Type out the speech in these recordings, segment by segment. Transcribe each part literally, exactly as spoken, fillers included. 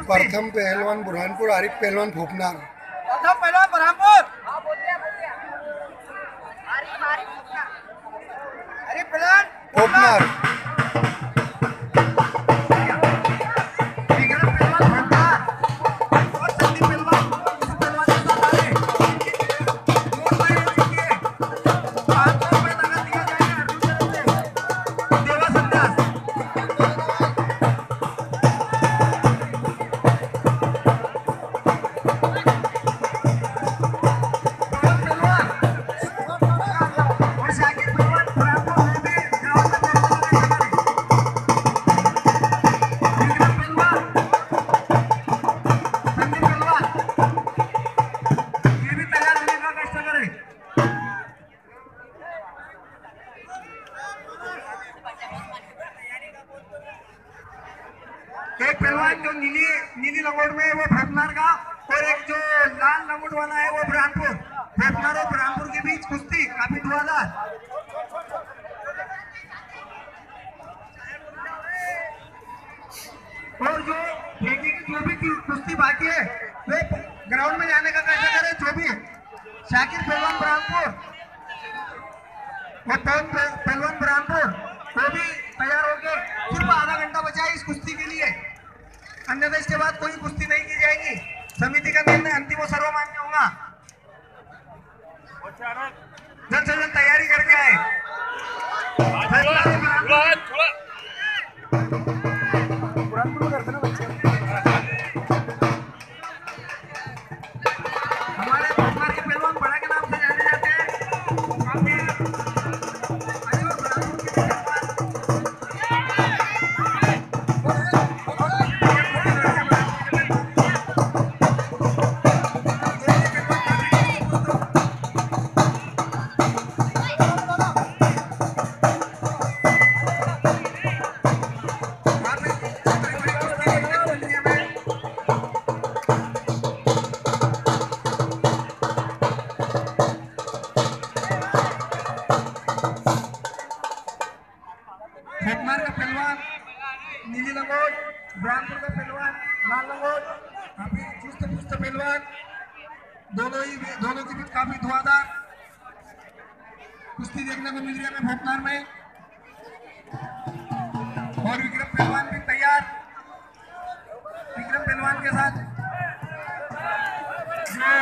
प्रथम पहलवान बुरहानपुर, आरिफ पहलवान भोपनार। प्रथम पहलवान बुरहानपुर, आरिफ पहलवान भोपनार। एक पहलवान जो नीली नीली लंगोट में है वो भोपनार का, और एक जो लाल लंगोट वाला है वो बुरहानपुर। भोपनार और बुरहानपुर के बीच कुश्ती काफी धुआंधार। और जो फेंकी की जो भी कुश्ती बाकी है वे ग्राउंड में जाने का कैसा करे। जो भी शाकिर पहलवान बुरहानपुर और पहलवान बुरहानपुर वो भी तैयार होके सिर्फ आधा घंटा बचा है इस कुश्ती के लिए, अन्यथा इसके बाद कोई कुश्ती नहीं की जाएगी। समिति का निर्णय अंतिम और सर्वमान्य होगा। जल्द से जल्द तैयारी करके आए। हमारे भोपनार के पहलवान बड़ा के नाम से जाने जाते हैं। भोपनार का पहलवान नीली लंगोट, बुरहानपुर का पहलवान लाल लंगोट, काफी चुस्त पुस्त पहलवान, दोनों ही दोनों के बीच काफी धुआंधार कुश्ती देखने को मिल रही है हमें भोपनार में। और विक्रम पहलवान भी तैयार। विक्रम पहलवान के साथ जो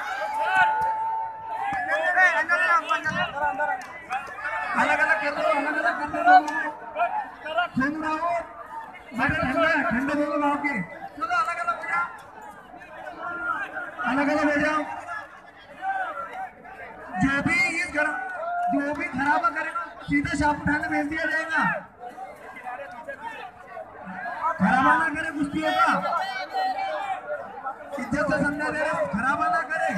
अलग अलग कर दो, अलग अलग कर दो, ठंडा हो, ठंडा ठंडे दोनों लाओ के, चलो अलग अलग हो जाओ, अलग अलग हो जाओ। जो भी इस घर जो भी खराबा करेगा सीधा शाप उठाने भेज दिया जाएगा। खराबा ना करे कुश्तियों का, इज्जत से समझा दे रहे, खराबा ना करे,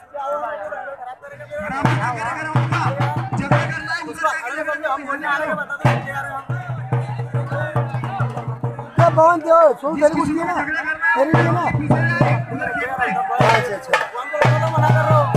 खराबा ना करे ग्राउंड का। जब करना है उधर क्या पवन दो सो तेरी कुश्ती है ना, तेरी भी है ना। अच्छा अच्छा मना कर रहा हूं।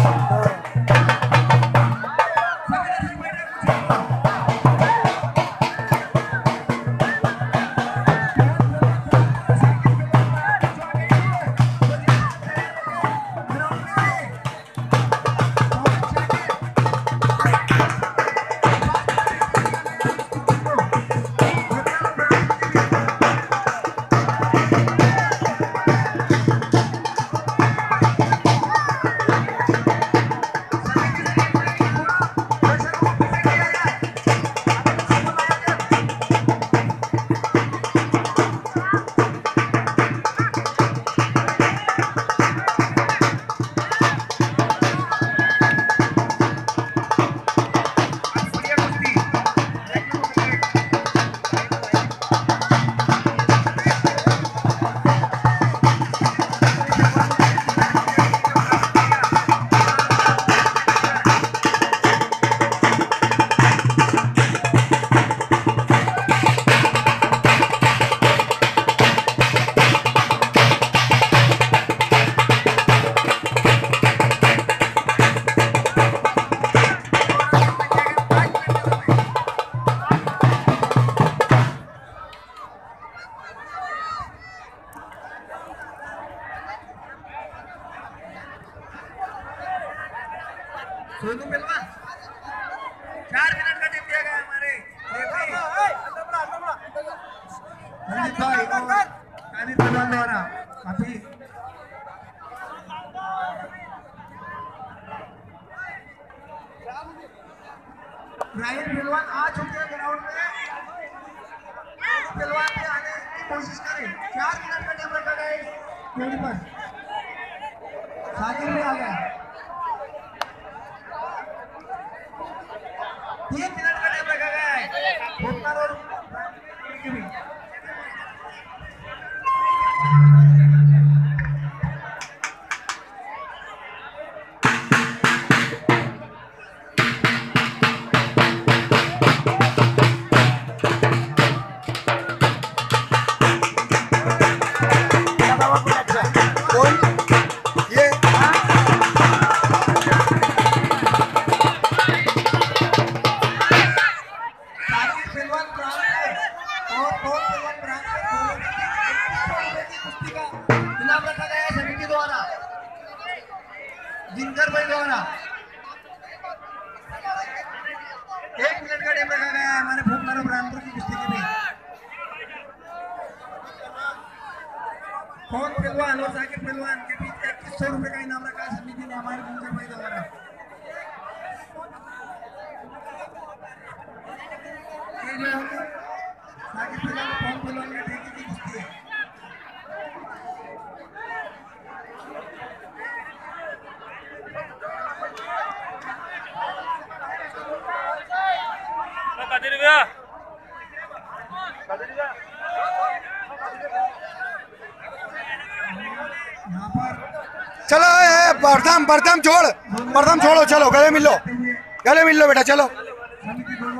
सोनू पहलवान चार मिनट का टाइम दिया गया हमारे रेफरी रंजीत भाई और कादिर पहलवान द्वारा। काफी राहिल पहलवान आ चुके हैं ग्राउंड में। पहलवान पे आने की कोशिश करें। चार मिनट का टाइम रखा गया है गेंद पर। साकिब भी आ गया। तीन मिनट का टाइम रखा गया है भूतनाथ और की भी। जिंकर भाई द्वारा एक मिनट का टाइम रखा गया है हमारे भूखनार और ब्राह्मणपुर की कुश्ती के भी। कौन पहलवान और साकिब पहलवान के बीच इक्कीस सौ रुपए का इनाम रखा है समिति ने हमारे जिंकर भाई द्वारा। साकिब पहलवान कौन पहलवान का ठेके की कुश्ती है। चलो ए, प्रथम प्रथम छोड़ प्रथम छोड़ो, चलो गले मिल लो, गले मिल लो बेटा, चलो। समिति दोनों